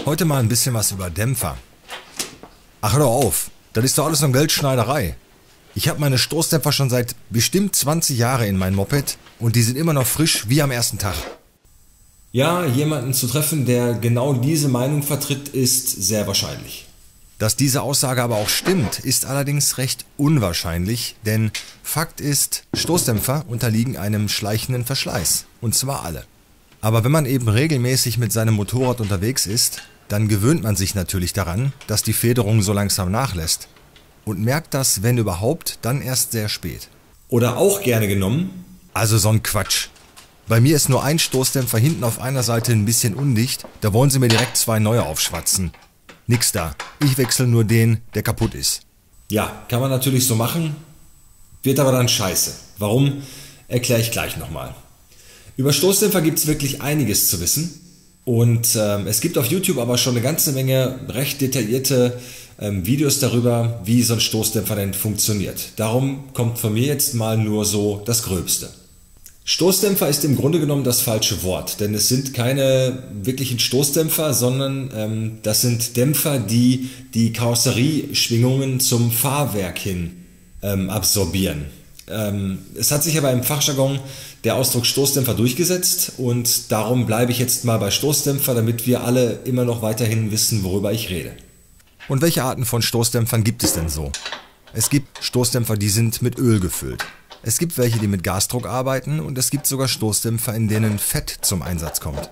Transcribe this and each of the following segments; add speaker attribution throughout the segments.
Speaker 1: Heute mal ein bisschen was über Dämpfer. Ach, hör doch auf, das ist doch alles so eine Geldschneiderei. Ich habe meine Stoßdämpfer schon seit bestimmt 20 Jahren in meinem Moped und die sind immer noch frisch wie am ersten Tag. Ja, jemanden zu treffen, der genau diese Meinung vertritt, ist sehr wahrscheinlich. Dass diese Aussage aber auch stimmt, ist allerdings recht unwahrscheinlich, denn Fakt ist, Stoßdämpfer unterliegen einem schleichenden Verschleiß, und zwar alle. Aber wenn man eben regelmäßig mit seinem Motorrad unterwegs ist, dann gewöhnt man sich natürlich daran, dass die Federung so langsam nachlässt und merkt das, wenn überhaupt, dann erst sehr spät. Oder auch gerne genommen, also so ein Quatsch. Bei mir ist nur ein Stoßdämpfer hinten auf einer Seite ein bisschen undicht, da wollen sie mir direkt 2 neue aufschwatzen. Nix da, ich wechsle nur den, der kaputt ist. Ja, kann man natürlich so machen, wird aber dann scheiße. Warum, erkläre ich gleich nochmal. Über Stoßdämpfer gibt es wirklich einiges zu wissen und es gibt auf YouTube aber schon eine ganze Menge recht detaillierte Videos darüber, wie so ein Stoßdämpfer denn funktioniert. Darum kommt von mir jetzt mal nur so das Gröbste. Stoßdämpfer ist im Grunde genommen das falsche Wort, denn es sind keine wirklichen Stoßdämpfer, sondern das sind Dämpfer, die die Karosserieschwingungen zum Fahrwerk hin absorbieren. Es hat sich aber im Fachjargon der Ausdruck Stoßdämpfer durchgesetzt und darum bleibe ich jetzt mal bei Stoßdämpfer, damit wir alle immer noch weiterhin wissen, worüber ich rede. Und welche Arten von Stoßdämpfern gibt es denn so? Es gibt Stoßdämpfer, die sind mit Öl gefüllt. Es gibt welche, die mit Gasdruck arbeiten und es gibt sogar Stoßdämpfer, in denen Fett zum Einsatz kommt.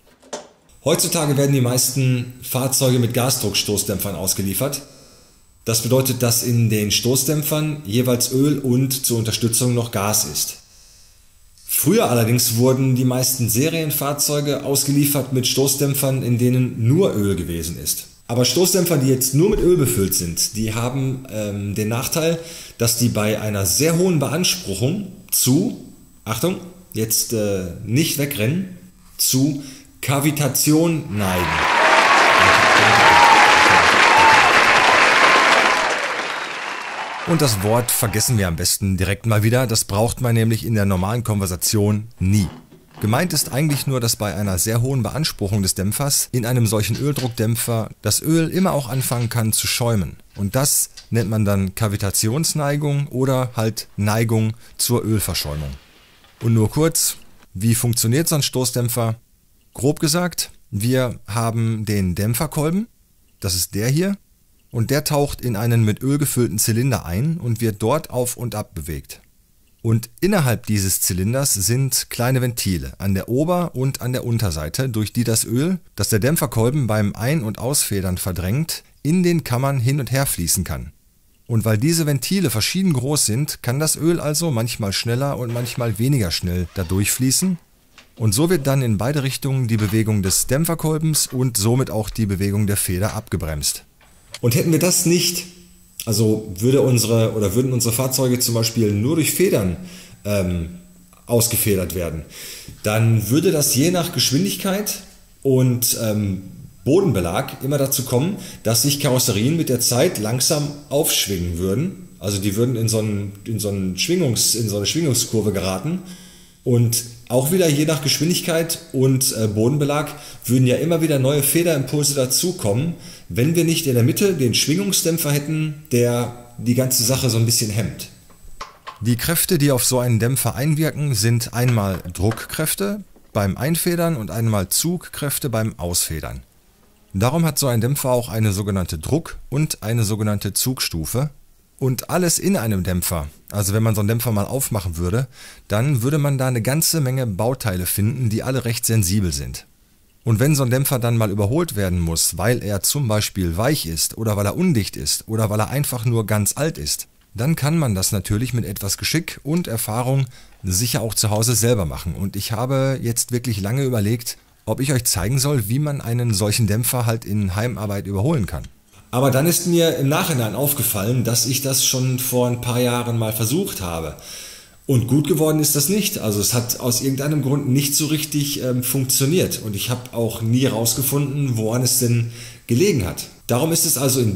Speaker 1: Heutzutage werden die meisten Fahrzeuge mit Gasdruckstoßdämpfern ausgeliefert. Das bedeutet, dass in den Stoßdämpfern jeweils Öl und zur Unterstützung noch Gas ist. Früher allerdings wurden die meisten Serienfahrzeuge ausgeliefert mit Stoßdämpfern, in denen nur Öl gewesen ist. Aber Stoßdämpfer, die jetzt nur mit Öl befüllt sind, die haben den Nachteil, dass die bei einer sehr hohen Beanspruchung zu, Achtung, jetzt nicht wegrennen, zu Kavitation neigen. Und das Wort vergessen wir am besten direkt mal wieder, das braucht man nämlich in der normalen Konversation nie. Gemeint ist eigentlich nur, dass bei einer sehr hohen Beanspruchung des Dämpfers in einem solchen Öldruckdämpfer das Öl immer auch anfangen kann zu schäumen. Und das nennt man dann Kavitationsneigung oder halt Neigung zur Ölverschäumung. Und nur kurz, wie funktioniert so ein Stoßdämpfer? Grob gesagt, wir haben den Dämpferkolben, das ist der hier, und der taucht in einen mit Öl gefüllten Zylinder ein und wird dort auf und ab bewegt. Und innerhalb dieses Zylinders sind kleine Ventile an der Ober- und an der Unterseite, durch die das Öl, das der Dämpferkolben beim Ein- und Ausfedern verdrängt, in den Kammern hin und her fließen kann. Und weil diese Ventile verschieden groß sind, kann das Öl also manchmal schneller und manchmal weniger schnell da durchfließen. Und so wird dann in beide Richtungen die Bewegung des Dämpferkolbens und somit auch die Bewegung der Feder abgebremst. Und hätten wir das nicht, also würden unsere Fahrzeuge zum Beispiel nur durch Federn ausgefedert werden, dann würde das je nach Geschwindigkeit und Bodenbelag immer dazu kommen, dass sich Karosserien mit der Zeit langsam aufschwingen würden. Also die würden in so eine Schwingungskurve geraten. Und auch wieder je nach Geschwindigkeit und Bodenbelag würden ja immer wieder neue Federimpulse dazukommen, wenn wir nicht in der Mitte den Schwingungsdämpfer hätten, der die ganze Sache so ein bisschen hemmt. Die Kräfte, die auf so einen Dämpfer einwirken, sind einmal Druckkräfte beim Einfedern und einmal Zugkräfte beim Ausfedern. Darum hat so ein Dämpfer auch eine sogenannte Druck- und eine sogenannte Zugstufe. Und alles in einem Dämpfer, also wenn man so einen Dämpfer mal aufmachen würde, dann würde man da eine ganze Menge Bauteile finden, die alle recht sensibel sind. Und wenn so ein Dämpfer dann mal überholt werden muss, weil er zum Beispiel weich ist oder weil er undicht ist oder weil er einfach nur ganz alt ist, dann kann man das natürlich mit etwas Geschick und Erfahrung sicher auch zu Hause selber machen. Und ich habe jetzt wirklich lange überlegt, ob ich euch zeigen soll, wie man einen solchen Dämpfer halt in Heimarbeit überholen kann. Aber dann ist mir im Nachhinein aufgefallen, dass ich das schon vor ein paar Jahren mal versucht habe. Und gut geworden ist das nicht. Also es hat aus irgendeinem Grund nicht so richtig funktioniert. Und ich habe auch nie herausgefunden, woran es denn gelegen hat. Darum ist es also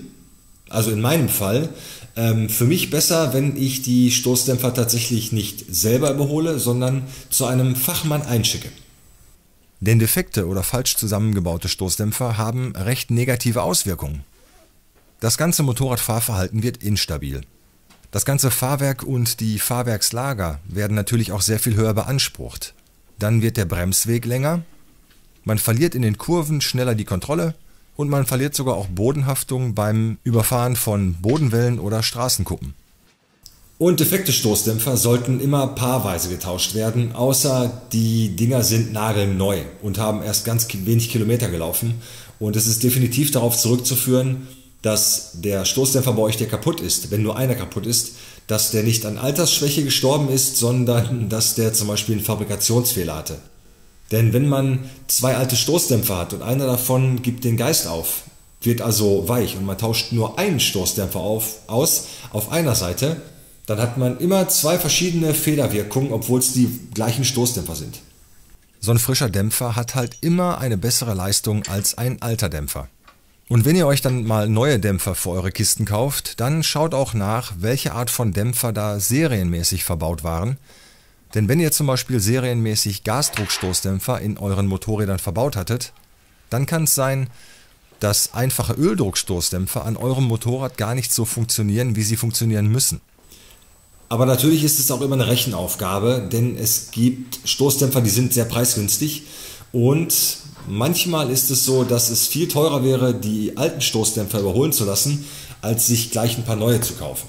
Speaker 1: in meinem Fall, für mich besser, wenn ich die Stoßdämpfer tatsächlich nicht selber überhole, sondern zu einem Fachmann einschicke. Denn defekte oder falsch zusammengebaute Stoßdämpfer haben recht negative Auswirkungen. Das ganze Motorradfahrverhalten wird instabil. Das ganze Fahrwerk und die Fahrwerkslager werden natürlich auch sehr viel höher beansprucht. Dann wird der Bremsweg länger, man verliert in den Kurven schneller die Kontrolle und man verliert sogar auch Bodenhaftung beim Überfahren von Bodenwellen oder Straßenkuppen. Und defekte Stoßdämpfer sollten immer paarweise getauscht werden, außer die Dinger sind nagelneu und haben erst ganz wenig Kilometer gelaufen. Und es ist definitiv darauf zurückzuführen, dass der Stoßdämpfer bei euch, der kaputt ist, wenn nur einer kaputt ist, dass der nicht an Altersschwäche gestorben ist, sondern dass der zum Beispiel einen Fabrikationsfehler hatte. Denn wenn man 2 alte Stoßdämpfer hat und einer davon gibt den Geist auf, wird also weich und man tauscht nur einen Stoßdämpfer aus auf einer Seite, dann hat man immer 2 verschiedene Federwirkungen, obwohl es die gleichen Stoßdämpfer sind. So ein frischer Dämpfer hat halt immer eine bessere Leistung als ein alter Dämpfer. Und wenn ihr euch dann mal neue Dämpfer für eure Kisten kauft, dann schaut auch nach, welche Art von Dämpfer da serienmäßig verbaut waren. Denn wenn ihr zum Beispiel serienmäßig Gasdruckstoßdämpfer in euren Motorrädern verbaut hattet, dann kann es sein, dass einfache Öldruckstoßdämpfer an eurem Motorrad gar nicht so funktionieren, wie sie funktionieren müssen. Aber natürlich ist es auch immer eine Rechenaufgabe, denn es gibt Stoßdämpfer, die sind sehr preisgünstig und manchmal ist es so, dass es viel teurer wäre, die alten Stoßdämpfer überholen zu lassen, als sich gleich ein paar neue zu kaufen.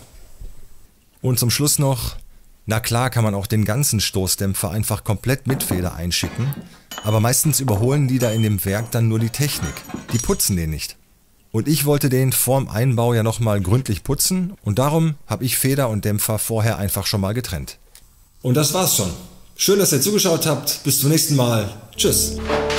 Speaker 1: Und zum Schluss noch, na klar kann man auch den ganzen Stoßdämpfer einfach komplett mit Feder einschicken, aber meistens überholen die da in dem Werk dann nur die Technik, die putzen den nicht. Und ich wollte den vorm Einbau ja nochmal gründlich putzen und darum habe ich Feder und Dämpfer vorher einfach schon mal getrennt. Und das war's schon. Schön, dass ihr zugeschaut habt. Bis zum nächsten Mal. Tschüss.